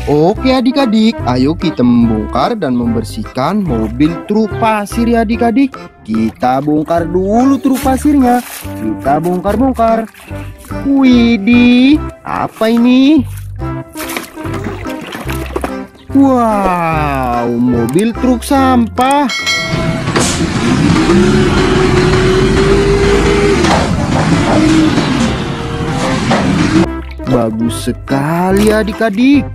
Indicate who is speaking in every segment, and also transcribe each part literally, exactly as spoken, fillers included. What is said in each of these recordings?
Speaker 1: Oke adik-adik, ayo kita membongkar dan membersihkan mobil truk pasir ya adik-adik. Kita bongkar dulu truk pasirnya. Kita bongkar-bongkar. Widih, apa ini? Wow, mobil truk sampah. Bagus sekali adik-adik.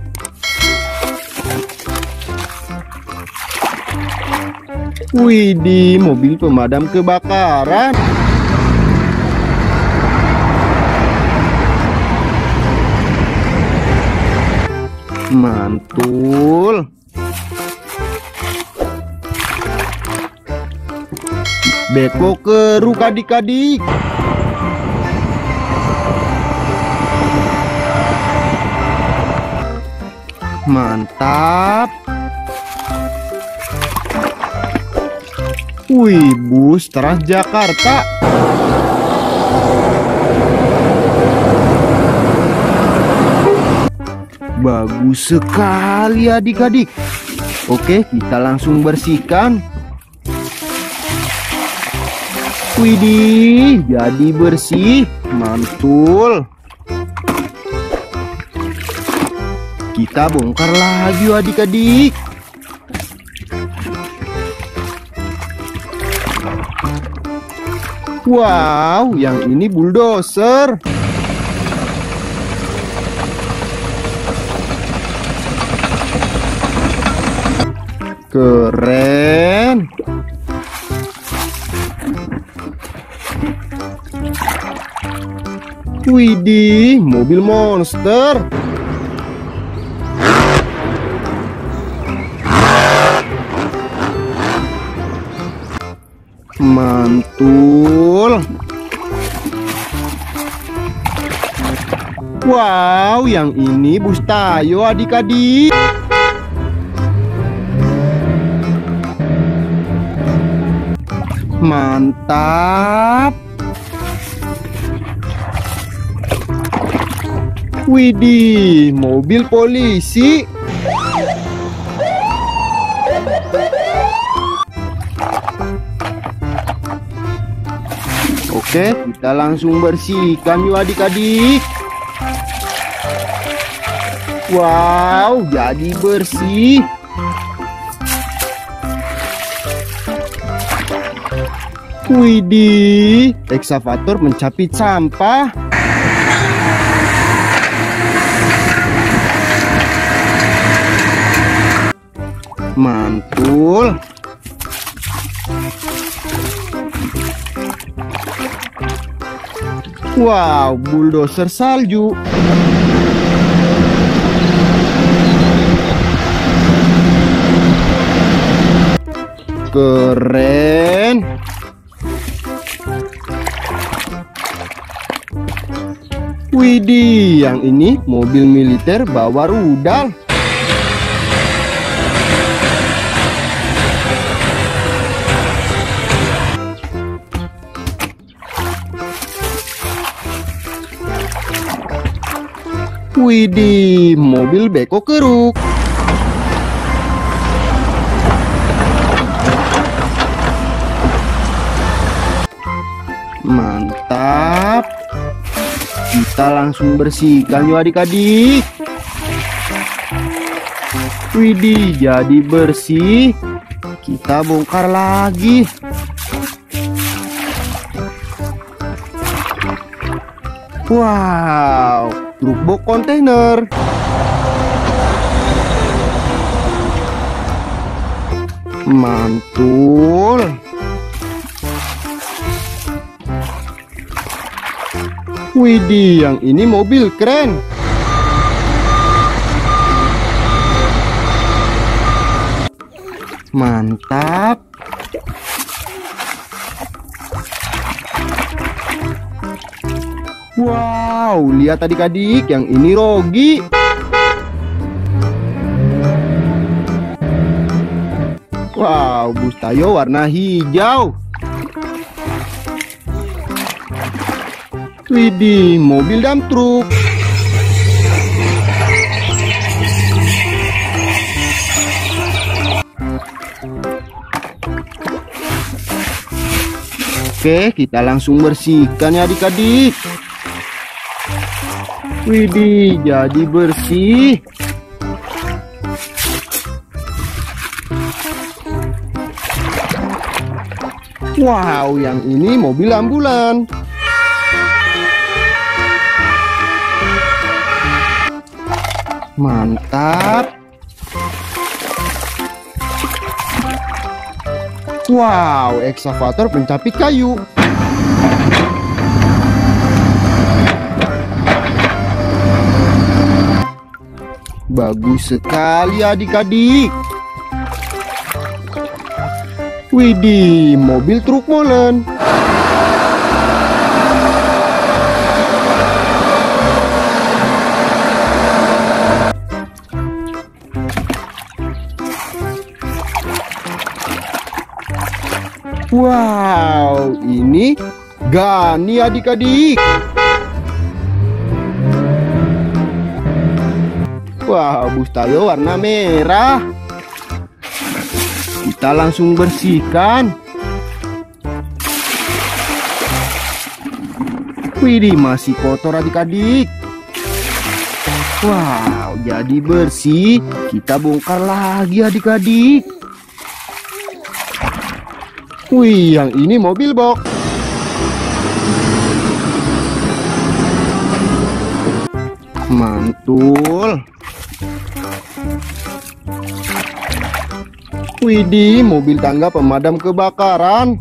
Speaker 1: Widih, mobil pemadam kebakaran. Mantul. Beko keruk adik-adik. Mantap. Wih, bus Transjakarta. Bagus sekali adik-adik. Oke, kita langsung bersihkan. Widih, jadi bersih. Mantul. Kita bongkar lagi adik-adik. Wow, yang ini bulldozer. Keren. Widih, mobil monster. Mantul. Wow, yang ini bus Tayo adik-adik. Mantap. Widih, mobil polisi. Oke, kita langsung bersihkan yuk adik-adik. Wow, jadi bersih. Widih, ekskavator mencapit sampah. Mantul. Wow, bulldozer salju. Keren. Widih, yang ini mobil militer bawa rudal. Widih, mobil beko keruk. Mantap. Kita langsung bersihkan yuk adik-adik. Widih, jadi bersih. Kita bongkar lagi. Wow, truk box kontainer. Mantul. Widih, yang ini mobil keren. Mantap. Wow, lihat adik-adik, yang ini Rogi. Wow, bus Tayo warna hijau. Widih, mobil dump truk. Oke, kita langsung bersihkan ya adik-adik. Widih, jadi bersih. Wow, yang ini mobil ambulan. Mantap. Wow, ekskavator pencapit kayu. Bagus sekali adik-adik. Widih, mobil truk molen. Wow, ini Gani adik-adik. Wah, bus Tayo warna merah. Kita langsung bersihkan. Widih, masih kotor adik-adik. Wow, jadi bersih. Kita bongkar lagi adik-adik. Wih, yang ini mobil box. Mantul. Widih, mobil tangga pemadam kebakaran.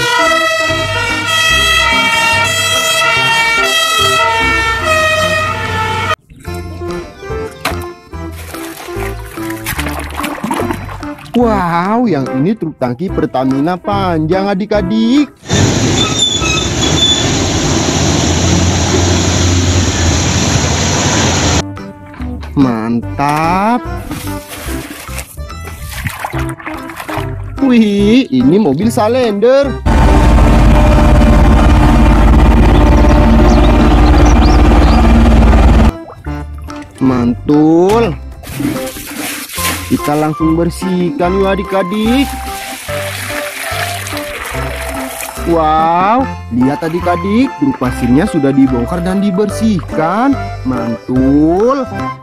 Speaker 1: Wow, yang ini truk tangki Pertamina panjang adik-adik. Mantap. Wih, ini mobil Salender. Mantul. Kita langsung bersihkan yuk adik-adik. Wow, lihat adik-adik, truk pasirnya sudah dibongkar dan dibersihkan. Mantul.